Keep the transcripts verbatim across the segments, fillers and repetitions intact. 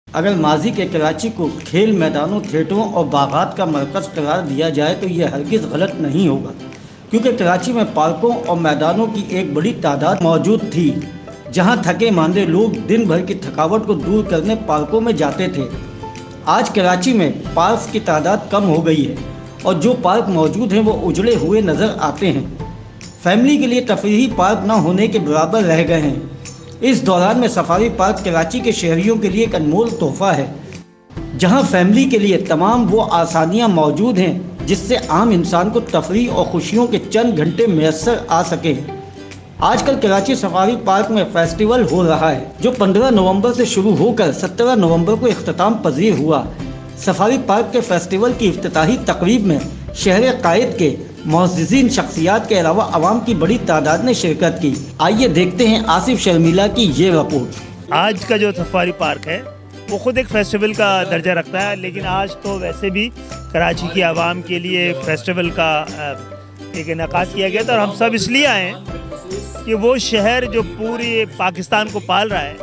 अगर माजी के कराची को खेल मैदानों, थिएटरों और बागात का मरकज़ करार दिया जाए तो ये हरगिज़ गलत नहीं होगा, क्योंकि कराची में पार्कों और मैदानों की एक बड़ी तादाद मौजूद थी, जहां थके मांदे लोग दिन भर की थकावट को दूर करने पार्कों में जाते थे। आज कराची में पार्क्स की तादाद कम हो गई है और जो पार्क मौजूद हैं वो उजड़े हुए नज़र आते हैं। फैमिली के लिए तफरीही पार्क न होने के बराबर रह गए हैं। इस दौरान में सफारी पार्क कराची के शहरियों के लिए एक अनमोल तोहफ़ा है, जहां फैमिली के लिए तमाम वो आसानियां मौजूद हैं जिससे आम इंसान को तफरीह और खुशियों के चंद घंटे मैसर आ सके। आजकल कराची सफारी पार्क में फेस्टिवल हो रहा है, जो पंद्रह नवंबर से शुरू होकर सत्रह नवंबर को इख्तिताम पजीर हुआ। सफारी पार्क के फेस्टिवल की इफ्तिताही तकरीब में शहर कायद के मुअज़्ज़िज़ीन शख्सियात के अलावा आवाम की बड़ी तादाद ने शिरकत की। आइए देखते हैं आसिफ शर्मिला की ये रिपोर्ट। आज का जो सफारी पार्क है वो ख़ुद एक फेस्टिवल का दर्जा रखता है, लेकिन आज तो वैसे भी कराची की आवाम के लिए फेस्टिवल का एक इनेकाद किया गया था। और हम सब इसलिए आए हैं कि वो शहर जो पूरे पाकिस्तान को पाल रहा है,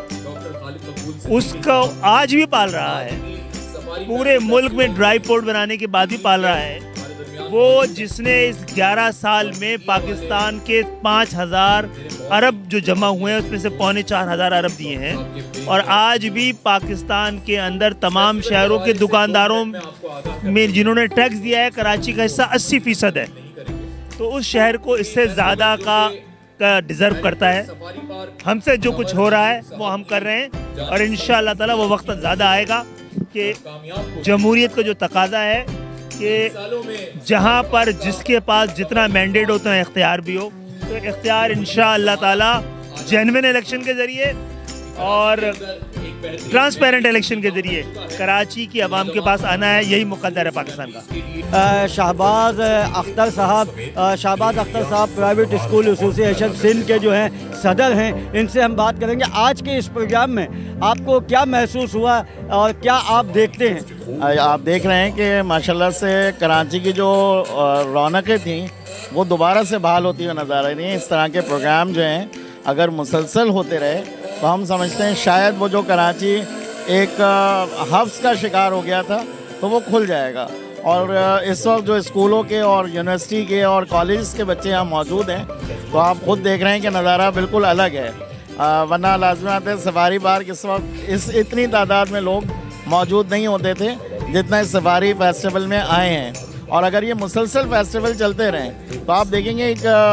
उसको आज भी पाल रहा है, पूरे मुल्क में ड्राई पोर्ट बनाने के बाद भी पाल रहा है। वो जिसने इस ग्यारह साल में पाकिस्तान के पाँच हज़ार अरब जो जमा हुए हैं उसमें से पौने चार हज़ार अरब दिए हैं, और आज भी पाकिस्तान के अंदर तमाम शहरों के दुकानदारों में जिन्होंने टैक्स दिया है, कराची का हिस्सा अस्सी फ़ीसद है। तो उस शहर को इससे ज़्यादा का का डिज़र्व करता है। हमसे जो कुछ हो रहा है वो हम कर रहे हैं, और इंशाअल्लाह ताला वो वक्त ज़्यादा आएगा कि जमहूरियत का जो तकाज़ा है कि जहाँ पर जिसके पास जितना मैंडेट होता है इख्तियार भी हो, तो इख्तियार इंशाअल्लाह ताला जेन्युइन इलेक्शन के ज़रिए और ट्रांसपेरेंट इलेक्शन के ज़रिए कराची की आवाम के पास आना है। यही मुकद्दर है पाकिस्तान का। शहबाज अख्तर साहब शहबाज अख्तर साहब प्राइवेट स्कूल एसोसिएशन सिंध के जो हैं सदर हैं, इनसे हम बात करेंगे। आज के इस प्रोग्राम में आपको क्या महसूस हुआ और क्या आप देखते हैं? आप देख रहे हैं कि माशाल्लाह से कराची की जो रौनकें थी वो दोबारा से बहाल होती हुई नज़र आ रही हैं। इस तरह के प्रोग्राम जो हैं अगर मुसलसल होते रहे तो हम समझते हैं शायद वो जो कराची एक हफ्स का शिकार हो गया था तो वो खुल जाएगा। और इस वक्त जो स्कूलों के और यूनिवर्सिटी के और कॉलेज के बच्चे यहाँ मौजूद हैं, तो आप खुद देख रहे हैं कि नज़ारा बिल्कुल अलग है। वरना लाजमी है सफारी पार्क इस वक्त इस इतनी तादाद में लोग मौजूद नहीं होते थे जितना इस सफारी फेस्टिवल में आए हैं। और अगर ये मुसलसल फेस्टिवल चलते रहें तो आप देखेंगे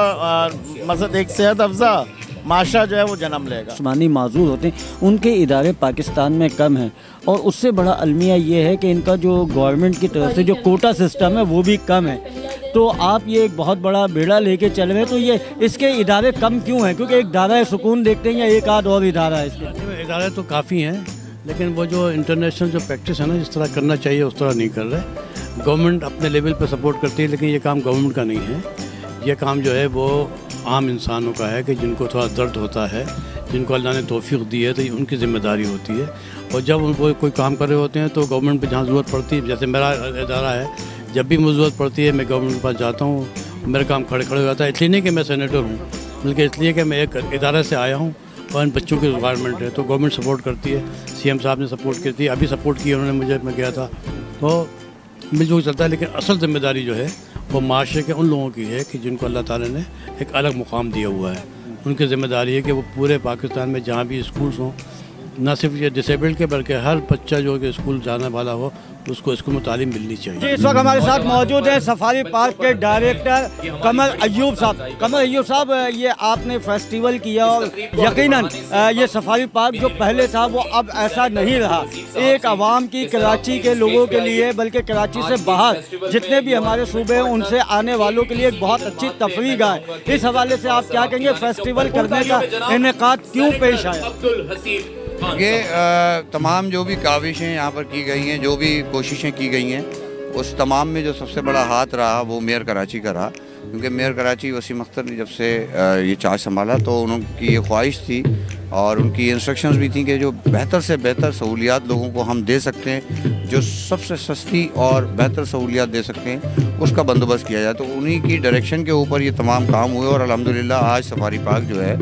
एक मतलब एक सेहत अफजा माशा जो है वो जन्म लेगा। जिस्मानी माजूर होते हैं, उनके इदारे पाकिस्तान में कम हैं, और उससे बड़ा अलमिया ये है कि इनका जो गवर्नमेंट की तरफ से जो कोटा सिस्टम है वो भी कम है। तो आप ये एक बहुत बड़ा बेड़ा लेके चल रहे हैं, तो ये इसके इदारे कम क्यों हैं? क्योंकि एक दायरा सुकून देखते हैं या एक आध और इदारा है इसके? इदारे तो काफ़ी हैं, लेकिन वो जो इंटरनेशनल जो प्रैक्टिस है ना, जिस तरह करना चाहिए उस तरह नहीं कर रहे। गवर्नमेंट अपने लेवल पर सपोर्ट करती है, लेकिन ये काम गवर्नमेंट का नहीं है। ये काम जो है वो आम इंसानों का है कि जिनको थोड़ा दर्द होता है, जिनको अल्लाह ने तौफीक दी है, तो उनकी ज़िम्मेदारी होती है। और जब उनको कोई काम कर रहे होते हैं तो गवर्नमेंट पे जहाँ ज़रूरत पड़ती है, जैसे मेरा इदारा है, जब भी मुझे ज़रूरत पड़ती है मैं गवर्नमेंट के पास जाता हूँ, मेरा काम खड़े खड़े हो जाता है। इसलिए नहीं कि मैं सेनेटर हूँ, बल्कि इसलिए कि मैं एक इदारे से आया हूँ और इन बच्चों की रिक्वायरमेंट है, तो गवर्नमेंट सपोर्ट करती है। सी एम साहब ने सपोर्ट की थी, अभी सपोर्ट की उन्होंने मुझे, मैं गया था, तो मिलजुल चलता है। लेकिन असल ज़िम्मेदारी जो है वो माशरे के उन लोगों की है कि जिनको अल्लाह ताला ने एक अलग मुकाम दिया हुआ है। उनकी ज़िम्मेदारी है कि वो पूरे पाकिस्तान में जहाँ भी स्कूल्स हों, न सिर्फ ये डिसेबल्ड के बल्कि हर बच्चा जो कि स्कूल जाने वाला हो उसको स्कूल में तालीम मिलनी चाहिए। जी, इस वक्त हमारे साथ मौजूद है सफारी पार्क के डायरेक्टर कमर अय्यूब साहब। कमर अय्यूब साहब, ये आपने फेस्टिवल किया और यकीनन ये सफारी पार्क जो पहले था वो अब ऐसा नहीं रहा। एक आवाम की, कराची के लोगों के लिए, बल्कि कराची से बाहर जितने भी हमारे सूबे हैं उनसे आने वालों के लिए एक बहुत अच्छी तफरीह गाह है। इस हवाले से आप क्या कहेंगे, फेस्टिवल करने का इनेकाद क्यों पेश आया? ये तमाम जो भी काविशें यहाँ पर की गई हैं, जो भी कोशिशें की गई हैं, उस तमाम में जो सबसे बड़ा हाथ रहा वो मेयर कराची का रहा। क्योंकि मेयर कराची वसीम अख्तर ने जब से ये चार्ज संभाला तो उनकी ये ख्वाहिश थी और उनकी इंस्ट्रक्शंस भी थी कि जो बेहतर से बेहतर सहूलियात लोगों को हम दे सकते हैं, जो सबसे सस्ती और बेहतर सहूलियात दे सकते हैं, उसका बंदोबस्त किया जाए। तो उन्हीं की डायरेक्शन के ऊपर ये तमाम काम हुए और अल्हम्दुलिल्लाह आज सफारी पार्क जो है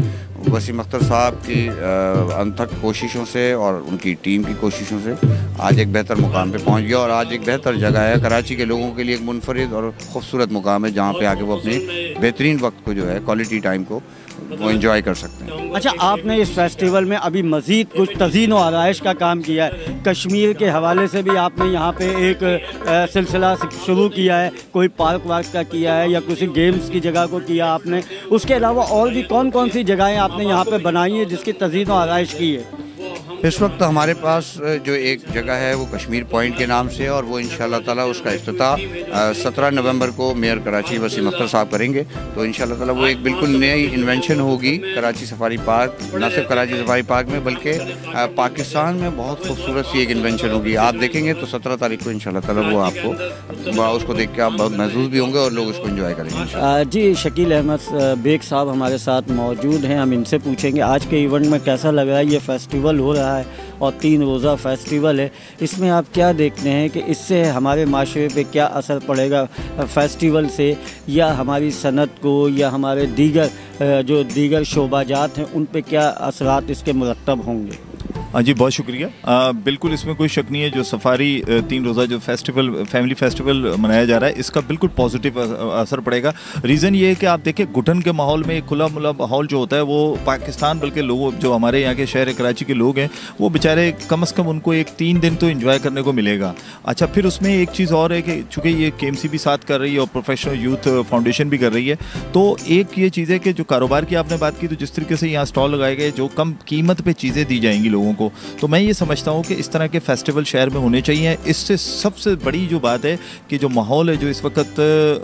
वसीम अख्तर साहब की अनथक कोशिशों से और उनकी टीम की कोशिशों से आज एक बेहतर मुकाम पे पहुंच गया और आज एक बेहतर जगह है। कराची के लोगों के लिए एक मुनफरिद और ख़ूबसूरत मुकाम है जहाँ पे आके वो अपने बेहतरीन वक्त को जो है, क्वालिटी टाइम को वो एंजॉय कर सकते हैं। अच्छा, आपने इस फेस्टिवल में अभी मज़ीद कुछ तज़ीन व आराइश का काम किया है, कश्मीर के हवाले से भी आपने यहाँ पे एक आ, सिलसिला शुरू किया है, कोई पार्क वार्क का किया है या किसी गेम्स की जगह को किया आपने, उसके अलावा और भी कौन कौन सी जगहें आपने यहाँ पे बनाई हैं जिसकी तज़ीन व आराइश की है? इस वक्त हमारे पास जो एक जगह है वो कश्मीर पॉइंट के नाम से, और वो इंशाल्लाह ताला उसका इफ्तिताह सत्रह नवंबर को मेयर कराची वसीम अख्तर साहब करेंगे। तो इंशाल्लाह ताला वो एक बिल्कुल नई इन्वेंशन होगी कराची सफारी पार्क, न सिर्फ कराची सफारी पार्क में बल्कि पाकिस्तान में बहुत खूबसूरत सी एक इन्वेंशन होगी। आप देखेंगे तो सत्रह तारीख को इंशाल्लाह ताला वो आपको उसको देख के आप बहुत महसूस भी होंगे और लोग उसको इंजॉय करेंगे। जी, शकील अहमद बेग साहब हमारे साथ मौजूद हैं, हम इनसे पूछेंगे आज के इवेंट में कैसा लग रहा है, ये फेस्टिवल हो रहा है और तीन रोज़ा फेस्टिवल है, इसमें आप क्या देखते हैं कि इससे हमारे माशरे पे क्या असर पड़ेगा फेस्टिवल से, या हमारी सनत को या हमारे दीगर जो दीगर शोबाजात हैं उन पे क्या असरात इसके मुरत्तब होंगे? हाँ जी, बहुत शुक्रिया। आ, बिल्कुल इसमें कोई शक नहीं है, जो सफारी तीन रोज़ा जो फेस्टिवल फैमिली फेस्टिवल मनाया जा रहा है इसका बिल्कुल पॉजिटिव असर पड़ेगा। रीज़न ये है कि आप देखिए घुटन के माहौल में खुला मुला माहौल जो होता है वो पाकिस्तान बल्कि लोग जो हमारे यहाँ के शहर कराची के लोग हैं वो बेचारे कम अज़ कम उनको एक तीन दिन तो इंजॉय करने को मिलेगा। अच्छा, फिर उसमें एक चीज़ और है कि चूँकि ये के एम सी भी साथ कर रही है और प्रोफेशनल यूथ फाउंडेशन भी कर रही है, तो एक ये चीज़ है कि जो कारोबार की आपने बात की, तो जिस तरीके से यहाँ स्टॉल लगाए गए जो कम कीमत पर चीज़ें दी जाएंगी लोगों को, तो मैं ये समझता हूँ कि इस तरह के फेस्टिवल शहर में होने चाहिए। इससे सबसे बड़ी जो बात है कि जो माहौल है जो इस वक्त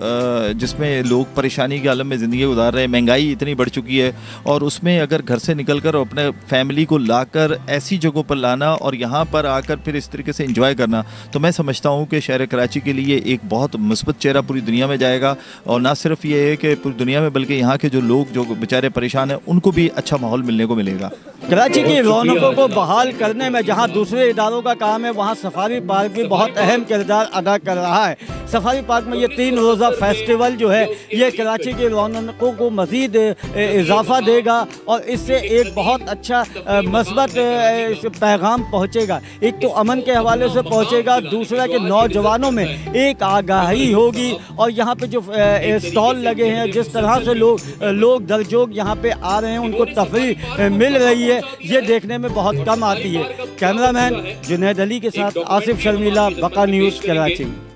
जिसमें लोग परेशानी के आलम में ज़िंदगी गुजार रहे हैं, महंगाई इतनी बढ़ चुकी है, और उसमें अगर घर से निकल कर अपने फैमिली को लाकर ऐसी जगहों पर लाना और यहाँ पर आकर फिर इस तरीके से एंजॉय करना, तो मैं समझता हूँ कि शहर कराची के लिए एक बहुत मुस्बत चेहरा पूरी दुनिया में जाएगा। और ना सिर्फ ये है कि पूरी दुनिया में बल्कि यहाँ के जो लोग जो बेचारे परेशान हैं उनको भी अच्छा माहौल मिलने को मिलेगा। कराची की रौनकों को बहाल करने में जहां दूसरे इदारों का काम है, वहां सफारी पार्क भी बहुत अहम किरदार अदा कर रहा है। सफारी पार्क में ये तीन रोज़ा फेस्टिवल जो है ये कराची की रौनकों को मज़ीद इजाफा देगा और इससे एक बहुत अच्छा मस्बत पैगाम पहुँचेगा। एक तो अमन के हवाले से पहुँचेगा, दूसरा कि नौजवानों में एक आगाही होगी, और यहाँ पे जो स्टॉल लगे हैं जिस तरह से लोग लोग दरजोग यहाँ पे आ रहे हैं उनको तफरीह मिल रही है, ये देखने में बहुत कम आती है। कैमरामैन जुनैद अली के साथ आसिफ शर्मिला, बका न्यूज़, कराची।